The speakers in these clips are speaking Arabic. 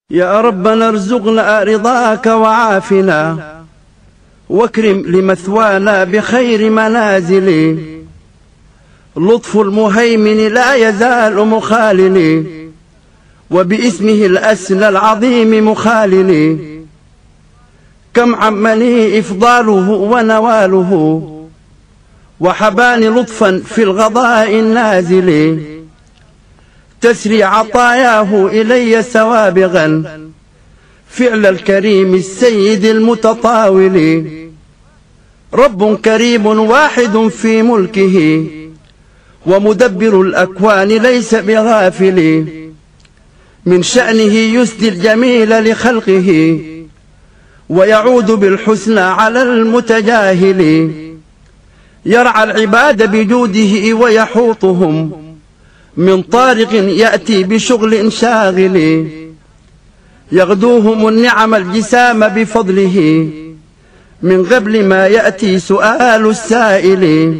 يا ربنا ارزقنا رضاك وعافنا، واكرم لمثوانا بخير منازل. لطف المهيمن لا يزال مخاللي، وباسمه الأسنى العظيم مخاللي. كم عمني إفضاله ونواله، وحباني لطفا في الغضاء النازل. تسري عطاياه إلي سوابغا، فعل الكريم السيد المتطاول. رب كريم واحد في ملكه، ومدبر الأكوان ليس بغافل. من شأنه يسدي الجميل لخلقه، ويعود بالحسنى على المتجاهل. يرعى العباد بجوده ويحوطهم، من طارق يأتي بشغل شاغل. يغدوهم النعم الجسام بفضله، من قبل ما يأتي سؤال السائل.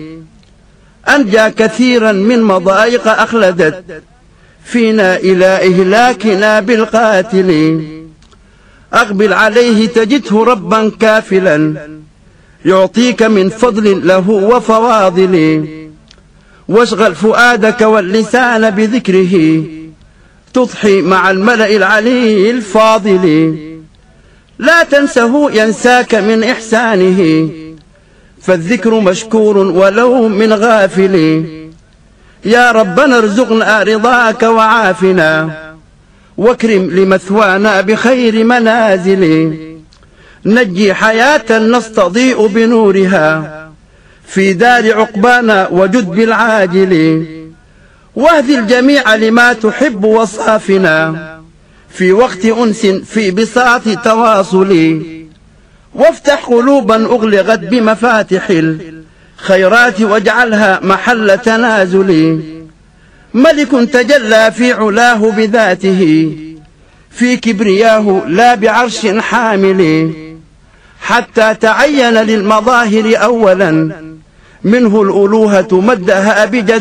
أنجى كثيرا من مضايق أخلدت فينا إلى إهلاكنا بالقاتل. أقبل عليه تجده ربا كافلا، يعطيك من فضل له وفواضل. واشغل فؤادك واللسان بذكره، تضحي مع الملأ العلي الفاضل. لا تنسه ينساك من إحسانه، فالذكر مشكور ولو من غافل. يا ربنا ارزقنا رضاك وعافنا، واكرم لمثوانا بخير منازل. نجي حياة نستضيء بنورها في دار عقبانا، وجد بالعاجل. واهدي الجميع لما تحب وصافنا، في وقت أنس في بساط تواصل. وافتح قلوبا أغلقت بمفاتح الخيرات، واجعلها محل تنازل. ملك تجلى في علاه بذاته، في كبرياه لا بعرش حامل. حتى تعين للمظاهر أولا، منه الألوهة مدها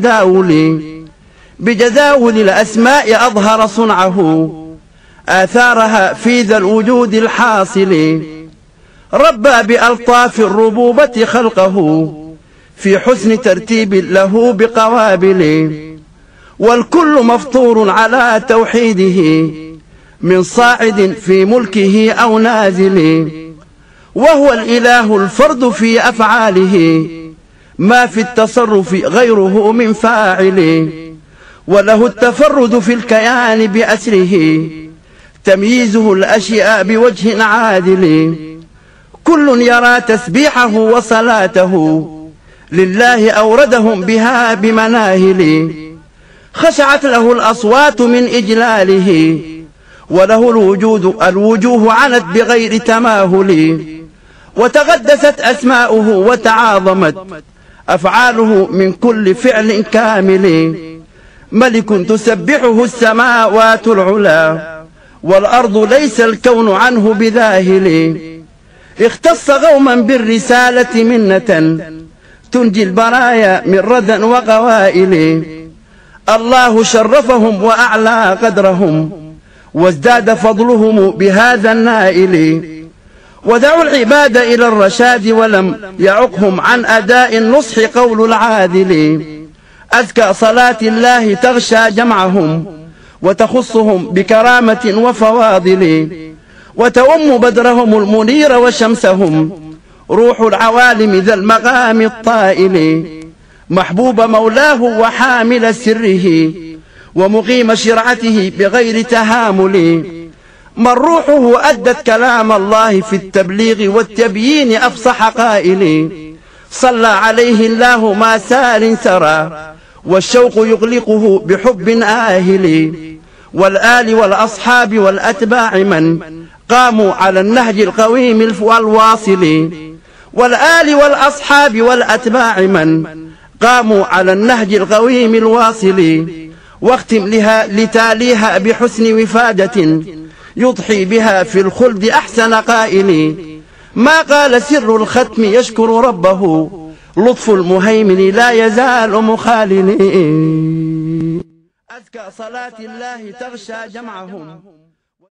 بجداول الأسماء أظهر صنعه، آثارها في ذا الوجود الحاصل. ربى بألطاف الربوبة خلقه، في حسن ترتيب له بقوابل. والكل مفطور على توحيده، من صاعد في ملكه أو نازل. وهو الإله الفرد في أفعاله، ما في التصرف غيره من فاعل. وله التفرد في الكيان بأسره، تمييزه الأشياء بوجه عادل. كل يرى تسبيحه وصلاته، لله أوردهم بها بمناهل. خشعت له الأصوات من إجلاله، وله الوجوه عنت بغير تماهل. وتقدست أسماؤه وتعاظمت أفعاله من كل فعل كامل. ملك تسبحه السماوات العلا، والأرض ليس الكون عنه بذاهل. اختص قوما بالرسالة منة، تنجي البرايا من ردى وقوائل. الله شرفهم وأعلى قدرهم، وازداد فضلهم بهذا النائل. ودعوا العباد إلى الرشاد، ولم يعقهم عن أداء النصح قول العادل. أزكى صلاة الله تغشى جمعهم، وتخصهم بكرامة وفواضل. وتؤم بدرهم المنير وشمسهم، روح العوالم ذا المقام الطائل. محبوب مولاه وحامل سره، ومقيم شرعته بغير تهامل. من روحه أدت كلام الله في التبليغ والتبيين أفصح قائل. صلى عليه الله ما سال سرى، والشوق يغلقه بحب آهل. والآل والأصحاب والأتباع من قاموا على النهج القويم الواصل. والآل والأصحاب والأتباع من قاموا على النهج القويم الواصل. واختم لتاليها بحسن وفادة، يضحي بها في الخلد أحسن قائل. ما قال سر الختم يشكر ربه، لطف المهيمن لا يزال مخالل. أزكى صلاة الله تغشى جمعهم.